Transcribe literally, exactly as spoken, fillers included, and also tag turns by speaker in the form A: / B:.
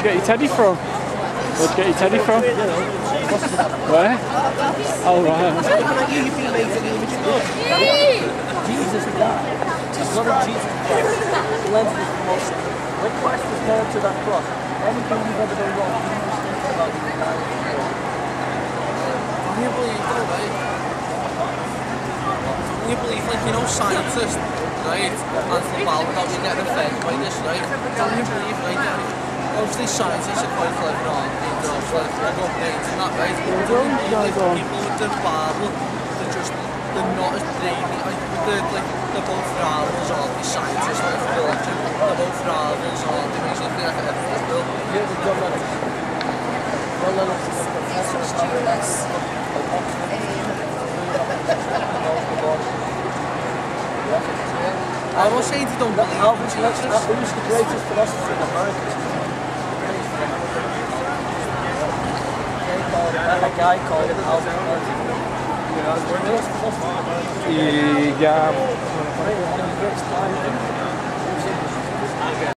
A: you get your teddy from? Where'd you get your teddy from? Where? Oh, right.
B: Jesus died. The blood of Jesus Christ cleansed us from all sin. When Christ was nailed to that cross, anything you've ever done wrong, you must think about you died before.
C: Can you believe that, right? Can you believe, like, you know, scientists, right, answer the ball without me getting offended by this, right? Can you believe, right, obviously scientists are quite clever on, you know, like, they're not brains and that, right? Like, people with the Bible, they're just, they're not as brainy, like, they're, like, they're both rivals, aren't they, scientists, like, for religion, they're both rivals, aren't they, basically, like, everything, well.
B: Yeah, the John Lennon. John Lennon is a professor of science, like Oxford.
C: I was saying you don't believe in Jesus.
B: Who's the greatest philosopher in America? A guy called Albert Einstein.
A: Y ya...
B: One of the greatest minds.